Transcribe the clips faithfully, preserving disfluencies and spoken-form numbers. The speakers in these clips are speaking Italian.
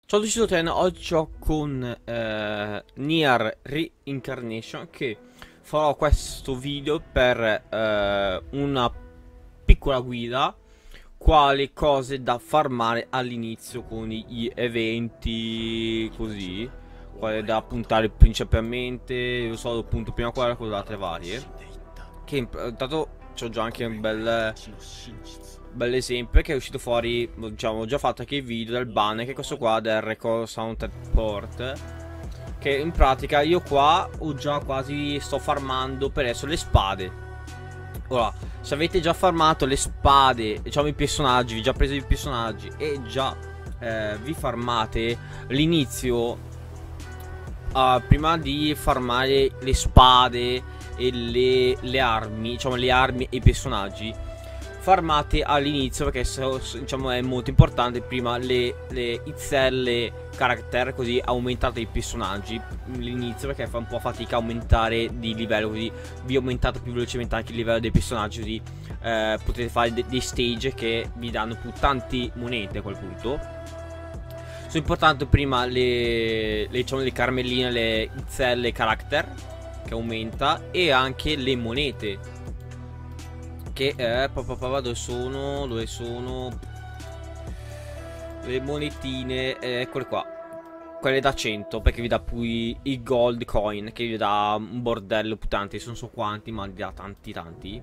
Ciao a tutti, sono Ten, oggi gioco con eh, Nier Reincarnation, che farò questo video per eh, una piccola guida, quali cose da farmare all'inizio con gli eventi, così, quale da puntare principalmente. Io so appunto prima quella con le altre varie, che intanto c'ho già anche un bel bell'esempio che è uscito fuori, diciamo, ho già fatto anche il video del ban, che è questo qua del Record Sound Port, che in pratica io qua ho già quasi, sto farmando per adesso le spade. Ora, se avete già farmato le spade, diciamo i personaggi, vi già preso i personaggi e già eh, vi farmate l'inizio, uh, prima di farmare le spade e le, le armi, diciamo le armi e i personaggi, farmate all'inizio, perché so, diciamo è molto importante. Prima le, le izzelle character, così aumentate i personaggi all'inizio, perché fa un po' fatica a aumentare di livello, così vi aumentate più velocemente anche il livello dei personaggi, così eh, potete fare de dei stage che vi danno più tanti monete a quel punto. Sono importanti prima le, le, diciamo, le carmelline, le izzelle character che aumenta, e anche le monete che eh, papà, papà, dove sono? Dove sono? Le monetine, eh, eccole qua. Quelle da cento, perché vi dà poi i gold coin, che vi dà un bordello più tanti. Non so quanti, ma vi dà tanti tanti.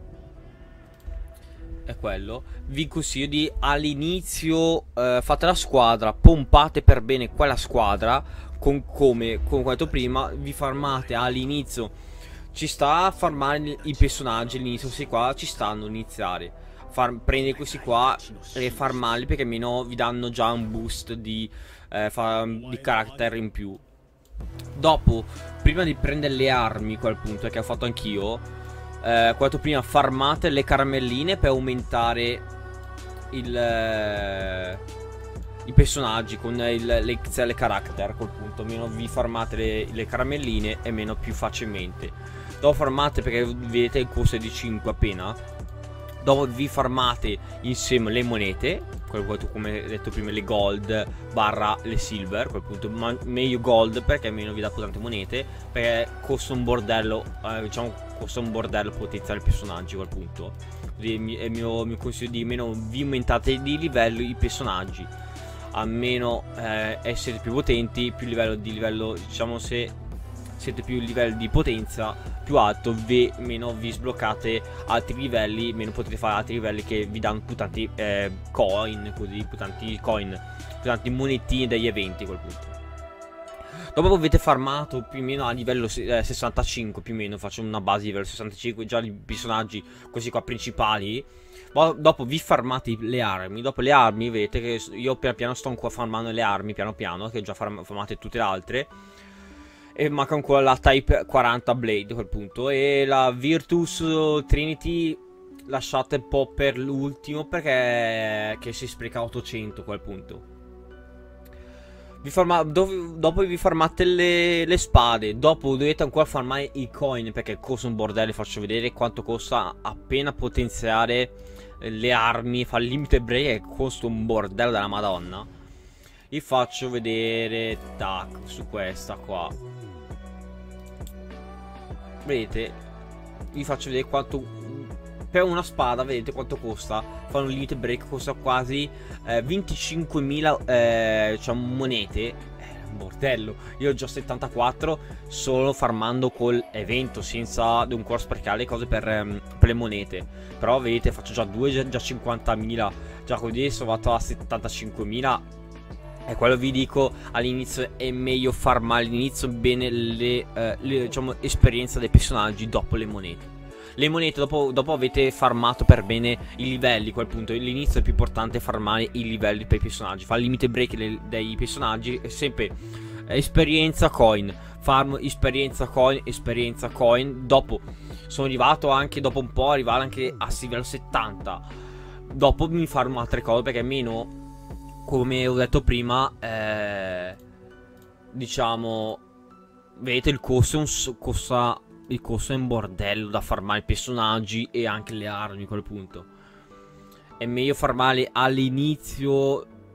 È quello. Vi consiglio di all'inizio eh, fate la squadra, pompate per bene quella squadra. Con come, come ho detto prima, vi farmate all'inizio. Ci sta a farmare i personaggi all'inizio, questi qua ci stanno a iniziare. Far, prendere questi qua e farmarli, perché almeno vi danno già un boost di, eh, fa, di carattere in più. Dopo, prima di prendere le armi, quel punto che ho fatto anch'io, eh, quanto prima farmate le caramelline per aumentare il... Eh, i personaggi con il, le, le character. A quel punto meno vi farmate le, le caramelline e meno più facilmente. Dopo farmate, perché vedete il costo è di cinque appena. Dopo vi farmate insieme le monete, come detto prima, le gold barra le silver. A quel punto ma meglio gold, perché meno vi dà più tante monete, perché costa un bordello, eh, diciamo costa un bordello potenziare i personaggi a quel punto. Quindi è il mio, mio consiglio di meno vi aumentate di livello i personaggi, a meno eh, essere più potenti, più livello di livello, diciamo, se siete più livello di potenza più alto, vi, meno vi sbloccate altri livelli, meno potete fare altri livelli che vi danno più tanti eh, coin, così, più tanti coin, più tanti monetini dagli eventi a quel punto. Dopo avete farmato più o meno a livello eh, sessantacinque, più o meno, faccio una base di livello sessantacinque, già i personaggi questi qua principali. Dopo vi farmate le armi. Dopo le armi vedete che io piano piano sto ancora farmando le armi, piano piano, che già farmate tutte le altre. E manca ancora la Type quaranta Blade a quel punto. E la Virtus Trinity lasciate un po' per l'ultimo, perché che si spreca ottocento a quel punto. Vi farma, do, dopo vi farmate le, le spade. Dopo dovete ancora farmare i coin, perché costa un bordello. Vi faccio vedere quanto costa appena potenziare le armi. Fa il limite break, che costa un bordello della madonna. Vi faccio vedere, tac, su questa qua. Vedete, vi faccio vedere quanto per una spada, vedete quanto costa. Fa un limite break, costa quasi eh, venticinquemila eh, diciamo monete. Eh, un bordello. Io ho già settantaquattro solo farmando col evento, senza di un corso sprecare cose per, um, per le monete. Però vedete, faccio già due, già, già cinquantamila. Già con adesso vado a settantacinquemila. E quello vi dico, all'inizio è meglio farmare all'inizio bene le, eh, le diciamo, esperienze dei personaggi dopo le monete. Le monete dopo, dopo avete farmato per bene i livelli, a quel punto all'inizio è più importante farmare i livelli per i personaggi. Fa il limite break le, dei personaggi, è sempre eh, esperienza coin, farm esperienza coin, esperienza coin. Dopo sono arrivato anche, dopo un po' arrivare anche a livello settanta. Dopo mi farmo altre cose, perché meno, come ho detto prima, eh, diciamo, vedete il costo è un, costa, il costo è un bordello da farmare i personaggi e anche le armi a quel punto. È meglio farmarli all'inizio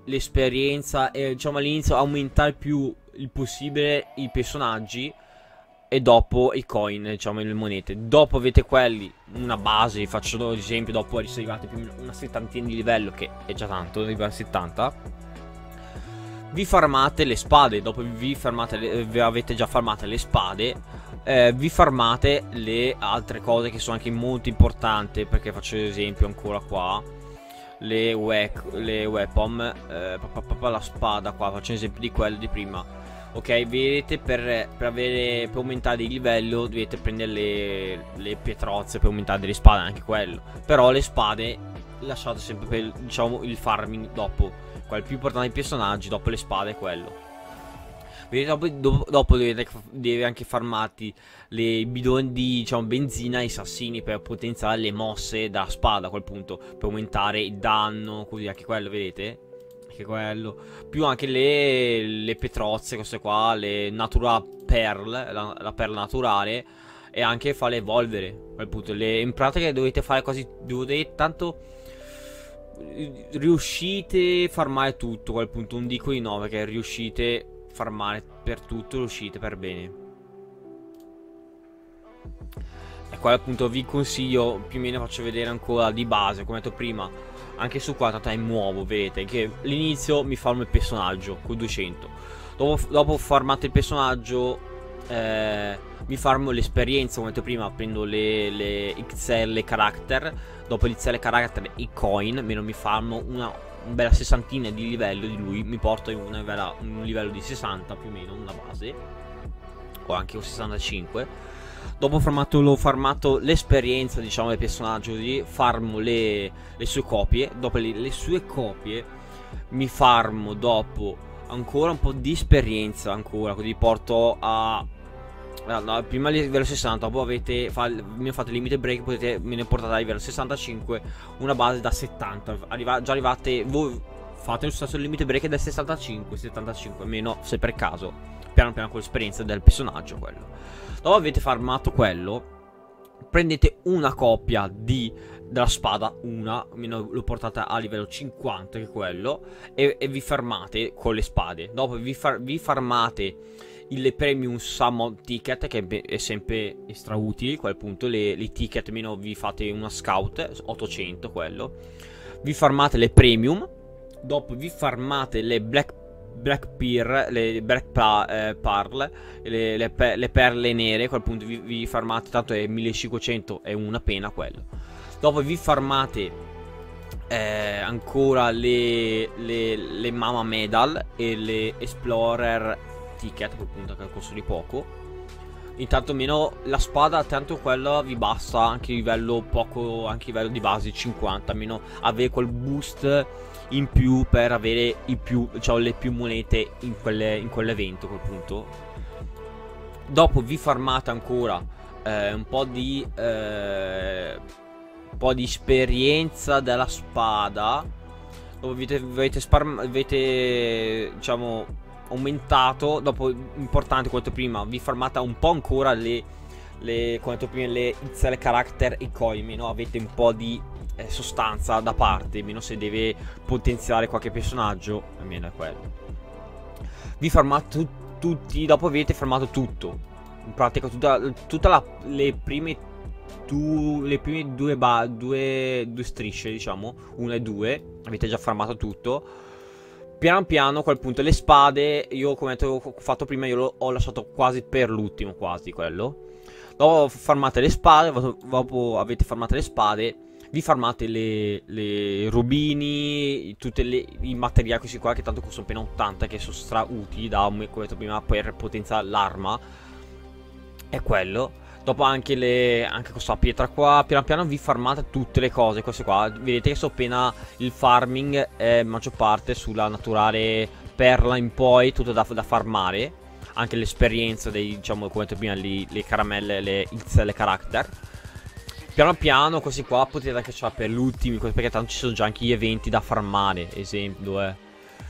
l'esperienza e diciamo all'inizio aumentare più il possibile i personaggi e dopo i coin, diciamo le monete. Dopo avete quelli, una base, faccio ad esempio, dopo arrivate più una settantina di livello, che è già tanto, arrivare a settanta. Vi farmate le spade, dopo vi farmate le, vi avete già farmate le spade, eh, vi farmate le altre cose che sono anche molto importanti, perché faccio esempio ancora qua le, we le weapon, eh, la spada qua, faccio un esempio di quello di prima. Ok, vedete, per, per, avere, per aumentare il livello dovete prendere le, le pietrozze per aumentare le spade, anche quello. Però le spade lasciate sempre per, diciamo, il farming dopo. Quello più importante dei personaggi, dopo le spade è quello. Vedete, dopo, dopo, dopo dovete, deve anche farmati le bidoni di, diciamo, benzina e i sassini per potenziare le mosse della spada a quel punto, per aumentare il danno, così anche quello, vedete? Quello, più anche le, le petrozze, queste qua, le natural pearl, la, la perla naturale, e anche farle evolvere. Quel punto, le, in pratica dovete fare quasi, dovete tanto riuscite a farmare tutto. Quel punto, non dico di no, perché riuscite a farmare per tutto, riuscite per bene. E qua appunto vi consiglio, più o meno faccio vedere ancora di base, come ho detto prima. Anche su qua tanto è nuovo, vedete che all'inizio mi farmo il personaggio con duecento. Dopo, dopo farmate il personaggio, eh, mi farmo l'esperienza, come ho detto prima. Prendo le, le X L character. Dopo l'X L character i coin, meno mi farmo una, una bella sessantina di livello di lui. Mi porto in una bella, un livello di sessanta più o meno, una base, o anche un sessantacinque. Dopo farmato, l'ho farmato l'esperienza, diciamo, del personaggio, così farmo le, le sue copie. Dopo le, le sue copie mi farmo dopo ancora un po' di esperienza, ancora, così porto a, a prima livello sessanta. Dopo avete fa, mi ho fatto il limite break, potete, me ne portate a livello sessantacinque, una base da settanta. Arriva, già arrivate, voi fate lo stesso limite break da sessantacinque, settantacinque, meno se per caso, piano piano con l'esperienza del personaggio, quello. Dopo avete farmato quello, prendete una coppia di, della spada, una, lo portate a livello cinquanta, che è quello, e, e vi farmate con le spade. Dopo vi, far, vi farmate il premium summon ticket, che è sempre extra utili, a quel punto, le, le ticket, meno vi fate una scout, ottocento quello. Vi farmate le premium, dopo vi farmate le black Black Pearl, le Black pa eh, Pearl, le, le, pe le perle nere, a quel punto vi, vi farmate, tanto è millecinquecento, è una pena quello. Dopo vi farmate eh, ancora le, le, le Mama Medal e le Explorer Ticket, a quel punto, che costa di poco. Intanto meno la spada, tanto quella vi basta anche a livello poco, anche a livello di base cinquanta, meno avere quel boost in più per avere i più, cioè le più monete in, quelle, in quell'evento, a quel punto. Dopo vi farmate ancora eh, un po' di eh, un po' di esperienza della spada. Dopo avete, avete, avete diciamo aumentato. Dopo, importante quanto prima, vi farmate un po' ancora le, le quanto prima le X L character e coin, meno avete un po' di eh, sostanza da parte, meno se deve potenziare qualche personaggio, almeno è quello. Vi farmate tutti, dopo avete farmato tutto, in pratica tutta, tutta la, le prime tu, le prime due, ba, due, due strisce, diciamo, una e due, avete già farmato tutto. Piano piano, a quel punto, le spade, io come ho fatto prima, io l'ho ho lasciato quasi per l'ultimo, quasi quello. Dopo farmate le spade, dopo avete farmato le spade, vi farmate le, le rubini, tutti i materiali questi qua che tanto costano appena ottanta, che sono stra utili da, come ho detto prima, per potenziare l'arma. È quello. Dopo anche le anche questa pietra qua, piano piano vi farmate tutte le cose, queste qua. Vedete che so appena il farming è maggior parte sulla naturale perla in poi, tutto da, da farmare. Anche l'esperienza dei, diciamo, come ho detto prima, le, le caramelle, le X L character. Piano piano questi qua potete anche lasciare per l'ultimo, perché tanto ci sono già anche gli eventi da farmare, esempio, eh.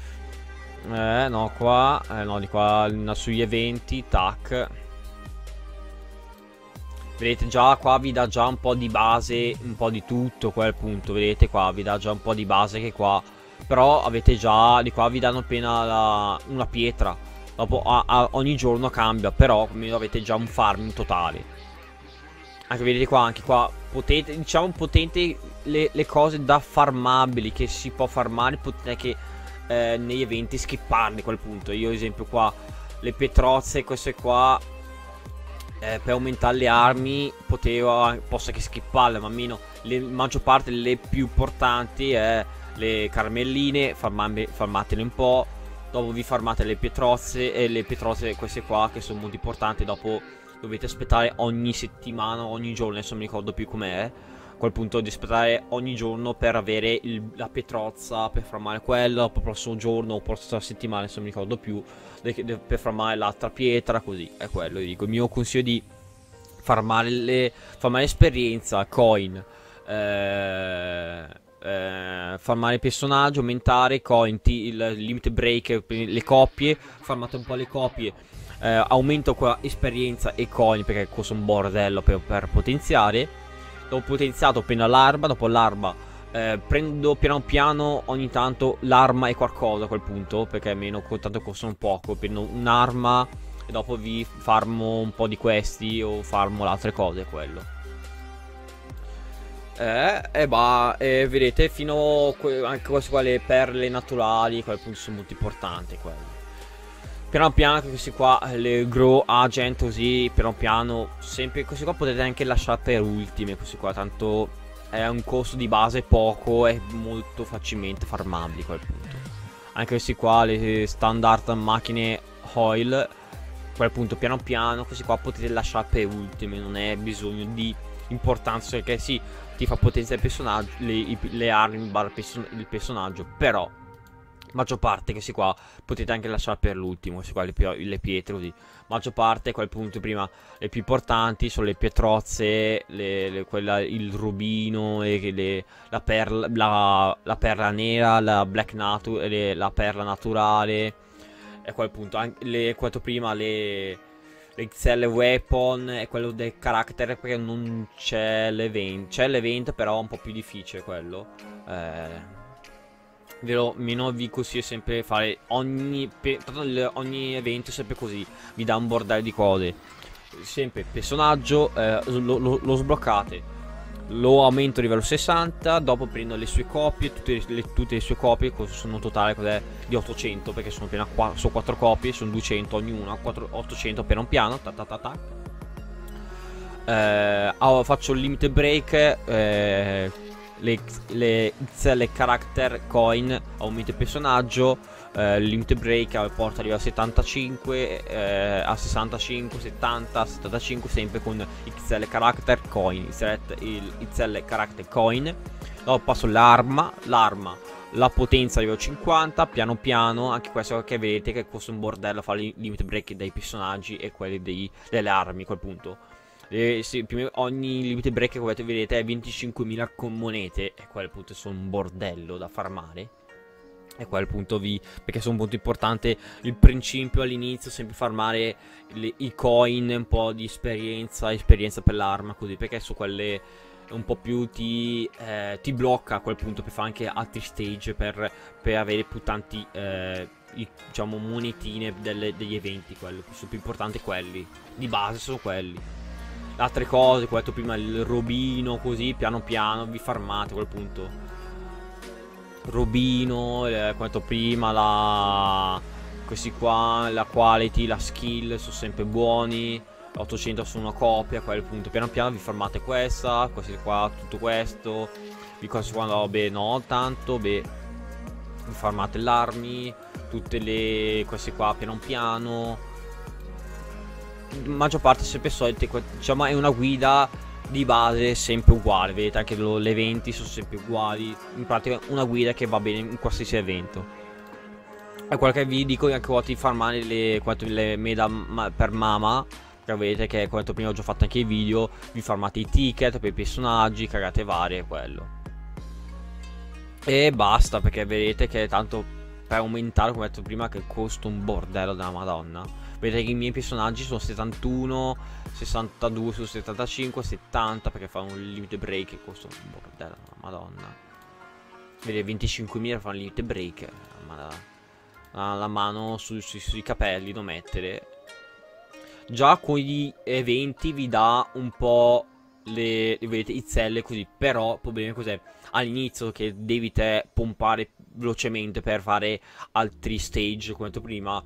Eh, no, qua, eh, no, di qua, sugli eventi, tac. Vedete già qua vi dà già un po' di base, un po' di tutto, quel punto, vedete qua vi dà già un po' di base che qua Però avete già, di qua vi danno appena la, una pietra. Dopo a, a, ogni giorno cambia, però almeno avete già un farming totale. Anche vedete qua, anche qua potete, diciamo potente le, le cose da farmabili, che si può farmare, potete che eh, negli eventi skipparli a quel punto. Io ad esempio qua le petrozze, queste qua, eh, per aumentare le armi potevo, posso che skipparle, ma almeno la maggior parte, le più importanti è le carmelline, farmatele un po'. Dopo vi farmate le pietrozze, e le pietrozze queste qua che sono molto importanti. Dopo dovete aspettare ogni settimana, ogni giorno, adesso non mi ricordo più com'è, a quel punto di aspettare ogni giorno per avere il, la pietrozza, per farmare quella. Dopo il prossimo giorno o prossima settimana, adesso non mi ricordo più, per farmare l'altra pietra, così. È quello, io dico, il mio consiglio di farmare le, farmare esperienza, coin, eh... Eh, farmare il personaggio, aumentare coin, il limit break, le coppie, farmate un po' le coppie, eh, aumento qua esperienza e coin perché costa un bordello per, per potenziare. Dopo potenziato appena l'arma, dopo l'arma eh, prendo piano piano ogni tanto l'arma e qualcosa a quel punto, perché almeno tanto costano poco, prendo un'arma e dopo vi farmo un po' di questi o farmo le altre cose, quello. Eh, e bah, eh, vedete, fino a anche queste qua, le perle naturali, a quel punto sono molto importanti quelli. Piano piano questi qua, le grow agent, così, piano piano, sempre questi qua potete anche lasciare per ultime, questi qua, tanto è un costo di base poco e molto facilmente farmabili a quel punto. Anche questi qua, le standard macchine oil, a quel punto piano piano, questi qua potete lasciare per ultime, non è bisogno di importanza, perché sì, ti fa potenziare il personaggio, le, le armi, barra il personaggio, però maggior parte questi qua potete anche lasciare per l'ultimo, questi qua, le, le pietre, così. Maggior parte, a quel punto prima, le più importanti sono le pietrozze, le, le, quella, il rubino, e le, la, perla, la, la perla nera, la black nature, la perla naturale, e a quel punto anche le quattro prima, le X L Weapon è quello del character, perché non c'è l'event. C'è l'event, però è un po' più difficile quello. Eh, Vero, meno vi consiglio sempre fare ogni, ogni evento sempre così. Vi dà un bordello di cose. Sempre personaggio, eh, lo, lo, lo sbloccate. Lo aumento a livello sessanta, dopo prendo le sue copie, tutte le, tutte le sue copie, sono totale cos'è, di ottocento, perché sono appena qua, sono quattro copie, sono duecento ognuna, ottocento piano piano, ta ta ta ta. Eh, oh, faccio il limit break, eh, le, le X L character coin, aumento il personaggio, eh, limit break porta arriva a settantacinque, eh, a sessantacinque, settanta, settantacinque, sempre con X L character coin, il X L character coin. Dopo passo l'arma, l'arma, la potenza arriva a cinquanta, piano piano, anche questo che vedete che costa un bordello fare i limit break dei personaggi e quelli dei, delle armi a quel punto. E sì, ogni limit break come vedete è venticinquemila con monete, e qua al punto sono un bordello da farmare. E qua al punto vi, perché sono un punto importante, il principio all'inizio sempre farmare le, i coin, un po' di esperienza, esperienza per l'arma, così, perché su quelle un po' più ti, eh, ti blocca a quel punto per fare anche altri stage, per, per avere più tanti eh, i, diciamo monetine delle, degli eventi. Quello sono più importanti, quelli di base sono quelli. Altre cose, come ho detto prima, il robino, così piano piano vi farmate a quel punto. Robino, eh, come ho detto prima, la... questi qua, la quality, la skill sono sempre buoni. ottocento su una copia, a quel punto piano piano vi farmate questa, questi qua, tutto questo. Vi questi qua, no, beh, no, tanto, beh, vi farmate l'armi, tutte le, queste qua piano piano. Maggior parte sempre solite, diciamo è una guida di base sempre uguale, vedete anche le eventi sono sempre uguali, in pratica una guida che va bene in qualsiasi evento. E quello che vi dico è anche volti farmare le, le meda per mama, che vedete che come prima ho già fatto anche i video, vi farmate i ticket per i personaggi, cagate varie, quello. E basta, perché vedete che tanto per aumentare, come ho detto prima, che costa un bordello della madonna. Vedete che i miei personaggi sono settantuno, sessantadue su settantacinque, settanta, perché fanno un limit break che costa un bordello, madonna. Vedi, venticinquemila fa un limite break. Ma la, la, la mano su, su, sui capelli da mettere. Già con gli eventi vi dà un po' le, vedete, izzelle così. Però il problema cos'è? All'inizio che devi te pompare velocemente per fare altri stage, come ho detto prima,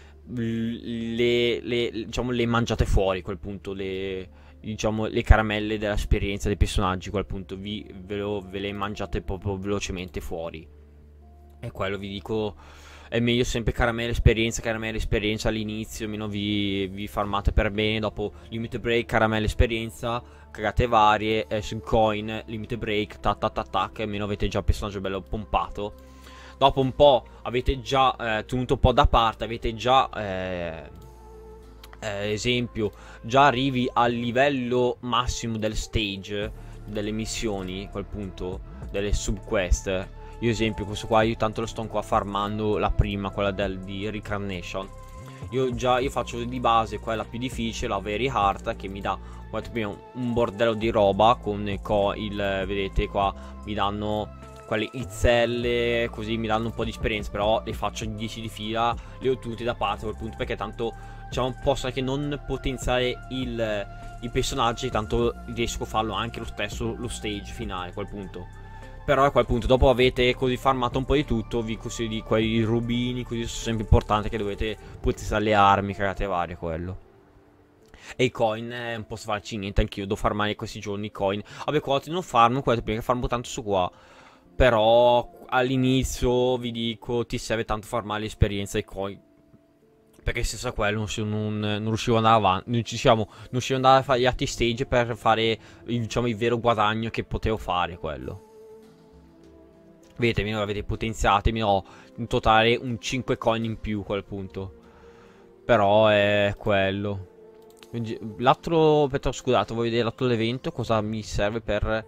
le, le, diciamo, le mangiate fuori a quel punto, le, diciamo, le caramelle dell'esperienza dei personaggi a quel punto vi, ve, lo, ve le mangiate proprio velocemente fuori. E quello vi dico, è meglio sempre caramelle esperienza, caramelle esperienza all'inizio, almeno vi, vi farmate per bene. Dopo limite break, caramelle esperienza, cagate varie, eh, sul coin, limite break, tac tac tac tac, almeno avete già il personaggio bello pompato. Dopo un po' avete già eh, tenuto un po' da parte, avete già, eh, eh, esempio, già arrivi al livello massimo del stage, delle missioni, a quel punto, delle subquest. Io esempio, questo qua, io tanto lo sto qua farmando la prima, quella del, di Reincarnation. Io già, io faccio di base quella più difficile, la Very Hard, che mi dà, come detto prima, un bordello di roba, con il, il vedete qua, mi danno quelle izzelle, così mi danno un po' di esperienza. Però le faccio dieci di fila, le ho tutte da parte a quel punto, perché tanto diciamo posso anche non potenziare il, i personaggi, tanto riesco a farlo anche lo stesso lo stage finale a quel punto. Però a quel punto, dopo avete così farmato un po' di tutto, vi consiglio di quei rubini, così sono sempre importanti, che dovete potenziare le armi, cagate varie, quello. E i coin eh, non posso farci niente, anch'io devo farmare questi giorni i coin. Vabbè, qua non farmo, quello prima che farmo tanto su qua. Però all'inizio vi dico, ti serve tanto farmare l'esperienza ai coin, perché senza quello non, non, non riuscivo ad andare avanti. Non, ci siamo, non riuscivo ad andare a fare gli altri stage per fare, diciamo, il vero guadagno che potevo fare quello. Vedete, mi avete potenziate, mi ho in totale un cinque coin in più a quel punto. Però è quello. L'altro, aspetta, scusate, voglio vedere l'altro evento, cosa mi serve per...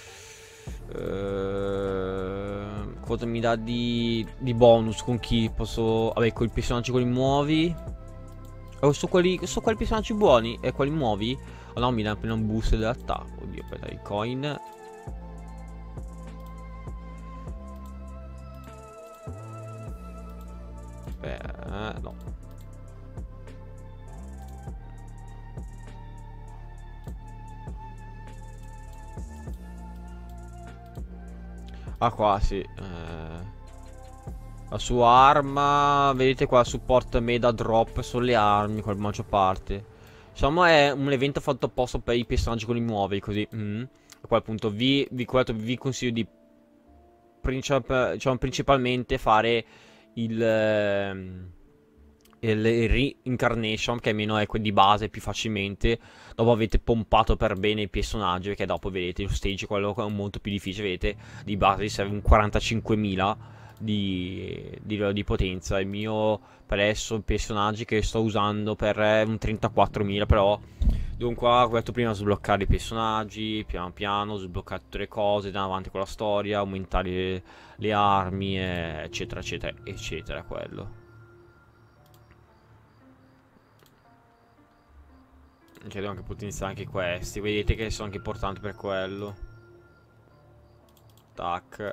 Uh, cosa mi dà di, di bonus, con chi posso... Vabbè, con i personaggi quelli nuovi. Oh, so quelli, so quali personaggi buoni e quelli nuovi. Oh no, mi dà appena un boost dell'attacco. Oddio, aspetta, i coin. Beh, no. Ah, qua sì. Eh, la sua arma, vedete qua, support meda drop sulle armi, con la maggior parte. Insomma, è un evento fatto apposta per i personaggi quelli nuovi, così. Mm. A quel punto vi, vi, vi consiglio di princip diciamo, principalmente fare il, ehm, il Reincarnation, che almeno è quello di base più facilmente. Dopo avete pompato per bene i personaggi, perché dopo vedete lo stage, quello è molto più difficile. Vedete, di base vi serve un quarantacinquemila di, di livello di potenza. Il mio per adesso i personaggi che sto usando per è un trentaquattromila. Però dunque, come ho detto prima, sbloccare i personaggi piano piano, sbloccare tutte le cose, andare avanti con la storia, aumentare le, le armi, eccetera eccetera eccetera, quello. Che devo anche potenziare anche questi. Vedete che sono anche importanti per quello. Tac.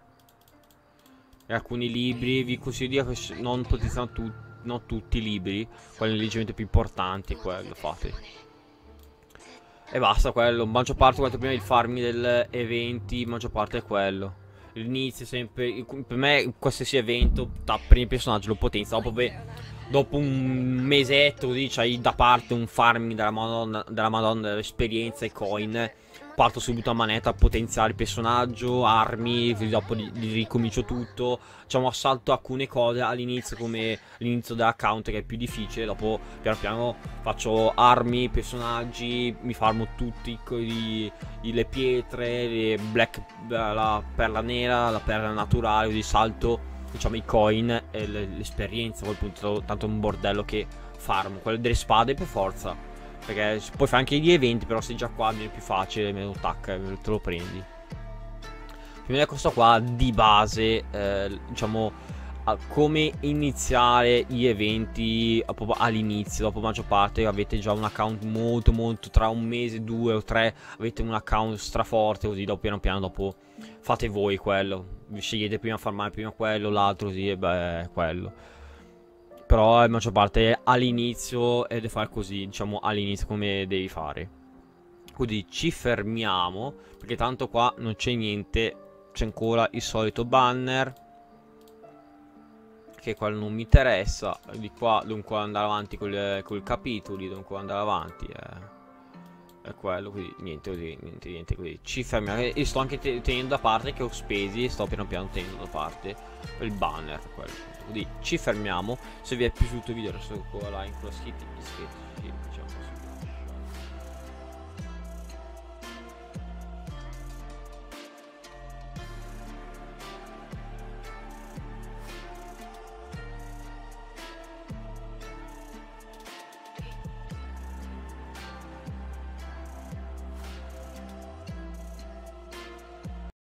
E alcuni libri vi consiglio di non potenziare tu, non tutti i libri. Quelli leggermente più importanti, quello fate. E basta quello. Maggior parte, quanto prima il farming del eventi, maggior parte è quello. L'inizio sempre. Per me qualsiasi evento, da primo personaggio lo potenzia. Dopo beh. Dopo un mesetto così c'hai da parte un farming della madonna, della madonna dell'esperienza e coin. Parto subito a manetta a potenziare il personaggio, armi, dopo li, li ricomincio tutto. Diciamo, assalto alcune cose all'inizio, come l'inizio dell'account, che è più difficile. Dopo piano piano faccio armi, personaggi, mi farmo tutti i, i, le pietre, le black, la perla nera, la perla naturale, così salto, diciamo, i coin e l'esperienza. A quel punto tanto è un bordello che farmo. Quello delle spade per forza, perché puoi fare anche gli eventi, però sei già qua è più facile, meno tac, te lo prendi. Prima di questo qua di base, eh, diciamo, a come iniziare gli eventi proprio all'inizio. Dopo maggior parte avete già un account molto molto, tra un mese, due o tre avete un account straforte, così dopo piano piano dopo fate voi quello. Vi scegliete prima farmare prima quello, l'altro così e beh quello. Però la maggior parte all'inizio ed è fare così, diciamo all'inizio come devi fare. Quindi ci fermiamo, perché tanto qua non c'è niente, c'è ancora il solito banner, che quello non mi interessa. Di qua dunque andare avanti con i capitoli, dunque andare avanti è, è quello, quindi niente così, niente, niente così. Ci fermiamo, e sto anche te tenendo da parte che ho spesi, sto piano piano tenendo da parte il banner, quello. Quindi ci fermiamo. Se vi è piaciuto il video lasciate un like, iscrivetevi, iscrivetevi, ciao.